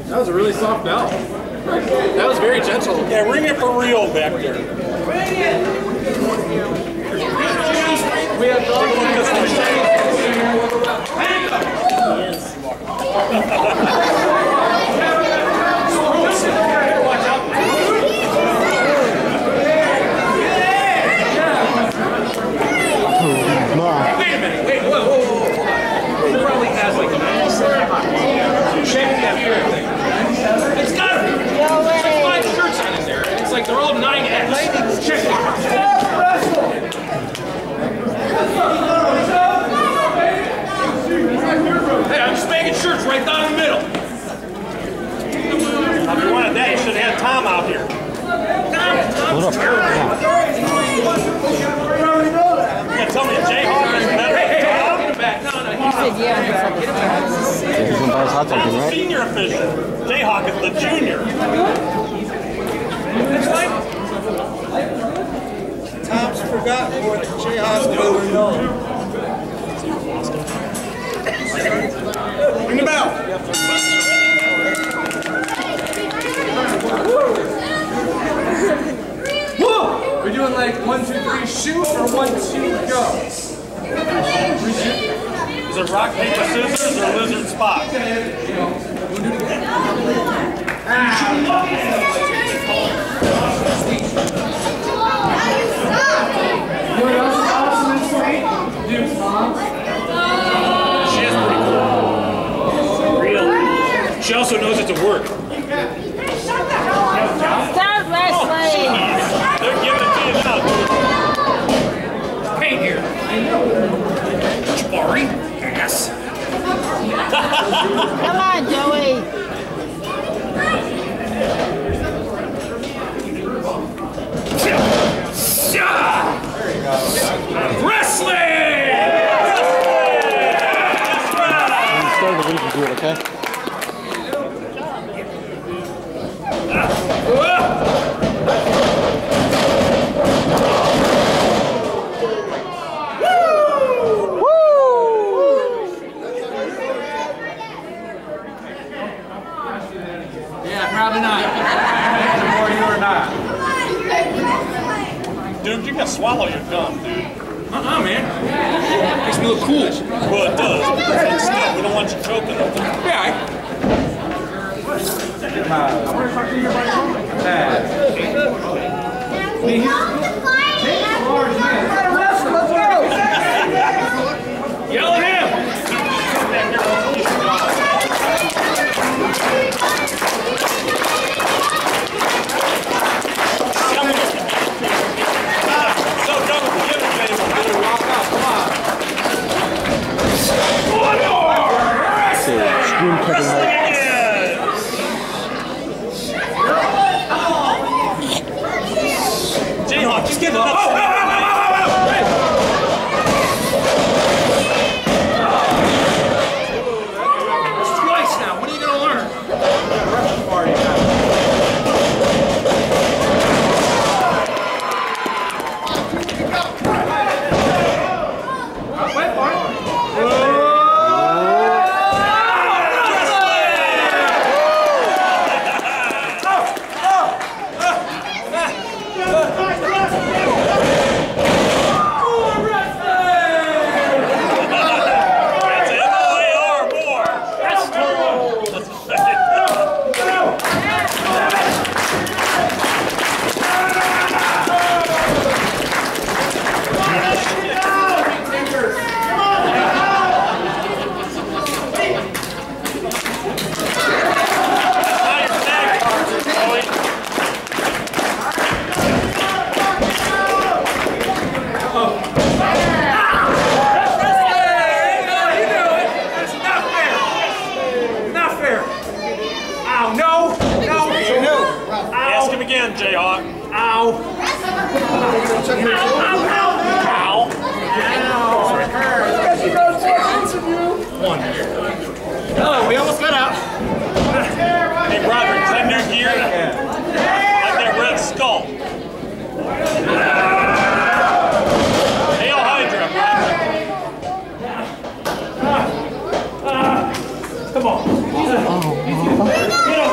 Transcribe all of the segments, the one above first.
That was a really soft bell. That was very gentle. Yeah, ring it for real back there. We have dogs. Wait a minute. Wait, whoa. He probably has like a check that fair thing. It's got like 5 shirts on in there. It's like they're all 9X. Check it. Hey, I'm just making shirts right down the middle. If you wanted that, you should have had Tom out here. Tom's terrible. Yeah, tell me, Jayhawk is better than Tom? Get him back. No, He said, yeah. Tom's the senior official. Jayhawk is the junior. That's fine. Tom's forgotten more than Jayhawk's ever known. Ring the bell. Woo! We're doing like 1, 2, 3 shoot or 1, 2 go. Is it rock, paper, scissors, or lizard spot? You know what else is awesome and sweet? Dude's mom. She is pretty cool. Real. She also knows it to work. Stop wrestling! They're giving it to you now. Hey here. Jabari. Ass. Come on, Joey. Wrestling! Start the week and do it, okay? Yeah, probably not. Or you or not. Dude, you gotta swallow your gum, dude. Man. Makes me look cool. Well, it does. But still, we don't want you choking up there. Yeah. I want to talk to you about Yell at him! So double the given, baby. Walk out, come on. Scream kicking out. Jayhawk, just get it up. It's twice now. When are you going to learn? Party now. Wait for it. That's MOAR more. Ask him again, Jayhawk. Ow! Ow! One. Oh, we almost got out. Hey, Roderick, is that new gear? Like that red skull. Hail Hydra. Come on. Get him.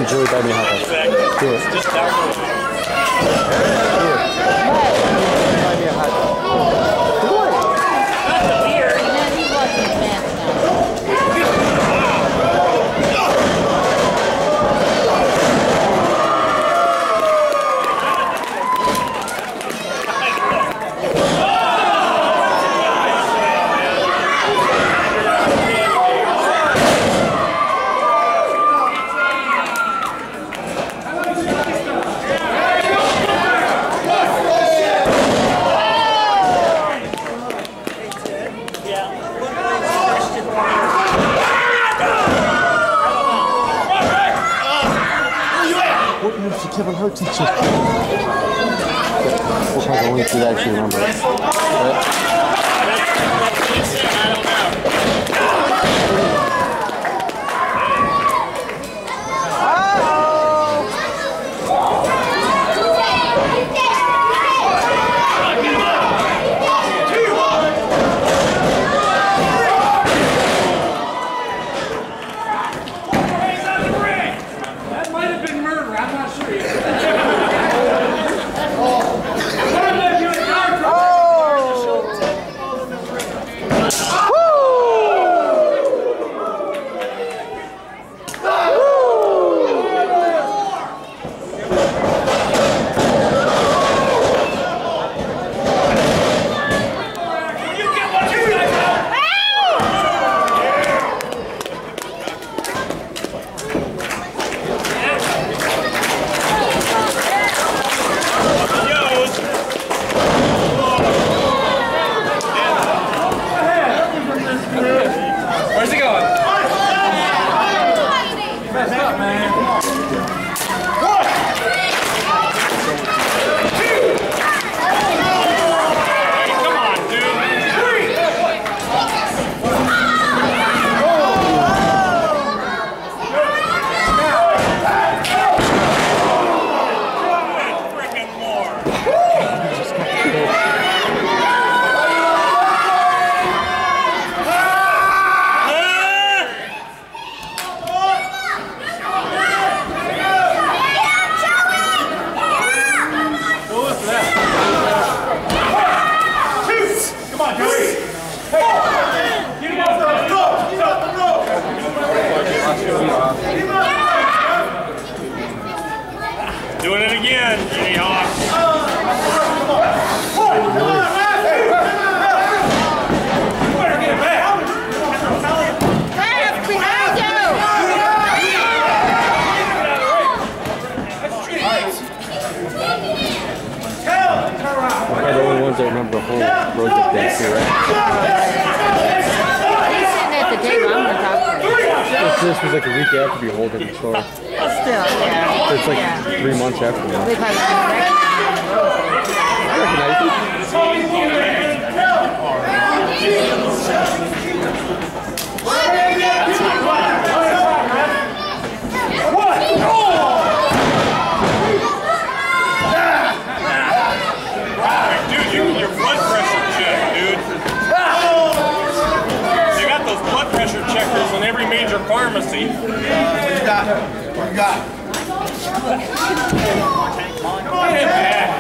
Joey buy me a hot dog. Do it. Just down the road. Buy me a hot dog. Not the beer. Man, he's watching fast now. What moves did Kevin Hart teach you? We'll probably only to actually remember. Right? That might have been murder. I'm not sure yet. Where's he going? Messed up, man. Come on, dude. Freaking more. Come on, Joey. Get him off the rope. Get off the rope. Doing it again, Jayhawk. You better get it back. Fast behind you! We're the only ones that remember the whole road trip dance here, right? He's sitting at the table. I'm gonna talk to him. This was like a week after we hold it in store. Still, yeah. It's like Yeah. 3 months after that. We probably didn't recognize him. I recognize it. Dude, your blood pressure check, dude. They got those blood pressure checkers in every major pharmacy. What you got? What you got? Get him back.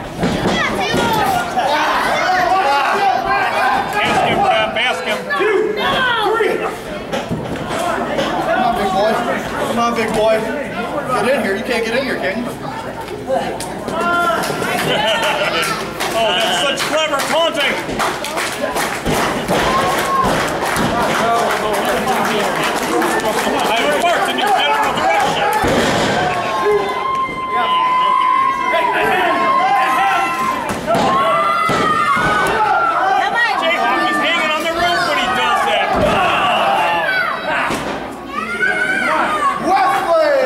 Ask him, Rap, ask him. Come on, big boy. Get in here. You can't get in here, can you? Oh, that's such clever taunting. I barked in your general direction. Come on! Jayhawk, he's hanging on the roof when he does that. Wesley!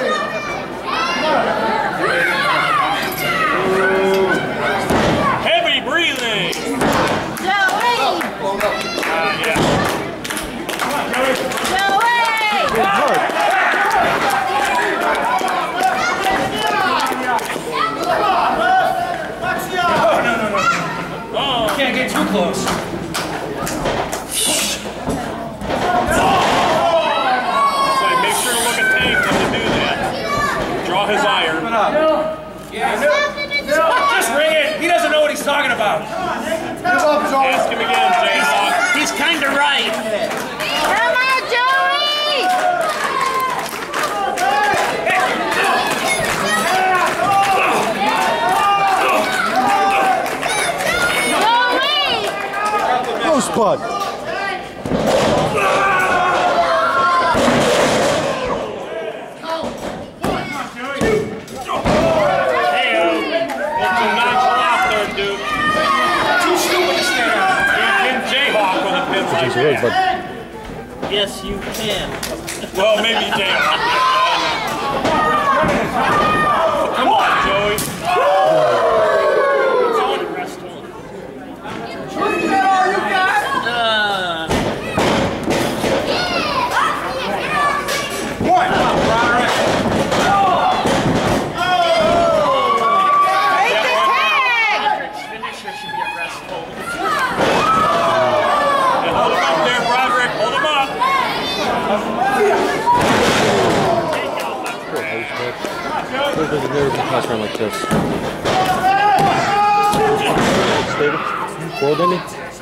Heavy breathing. Joey! Yeah. Joey! Hart. Oh, his iron. Open up. Yeah, just ring it. He doesn't know what he's talking about. Ask him again, Jayhawk. He's kind of right. Come on, Joey! Joey! Close putt. But Yes, you can. Well, maybe Jayhawk. Come on, Joey. One. Roderick. Finisher should be a rest hold. Hold him up there, Broderick. Hold him up. there's never been a pass around like this. Stable? Well, didn't he?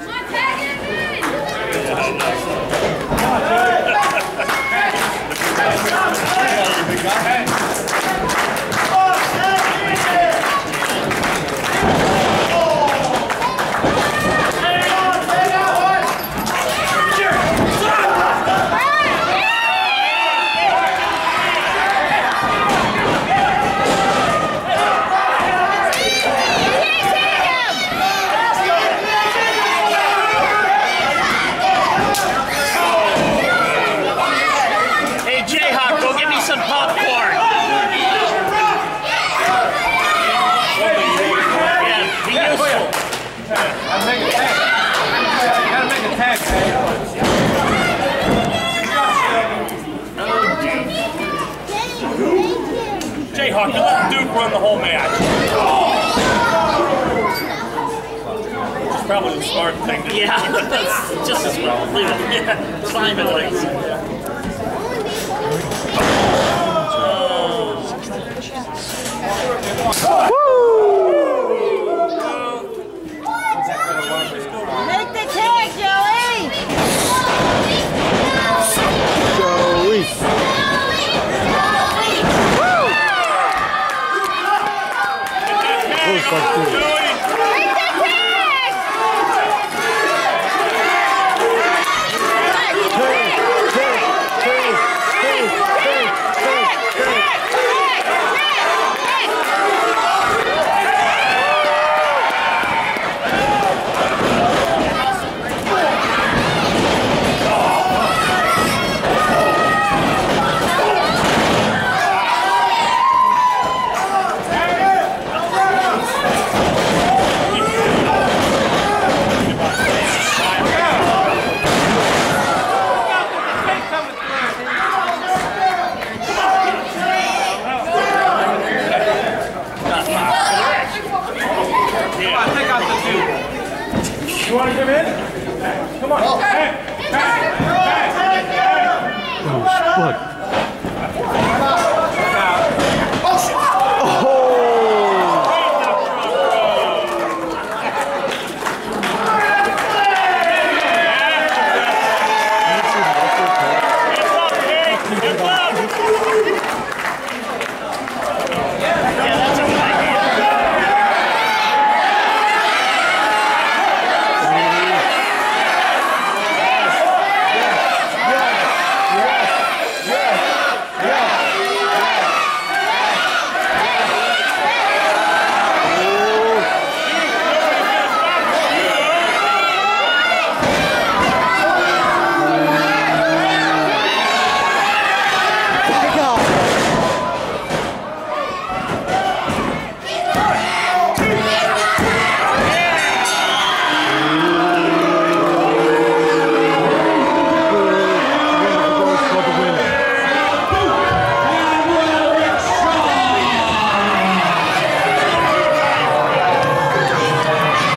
Jayhawk, you let Duke run the whole match. It's probably the smart thing to do. Yeah, just as well. Leave it. Yeah, climb it like Make the tag, Joey! Joey! You want to come in? Come on. Hey! Oh, spud.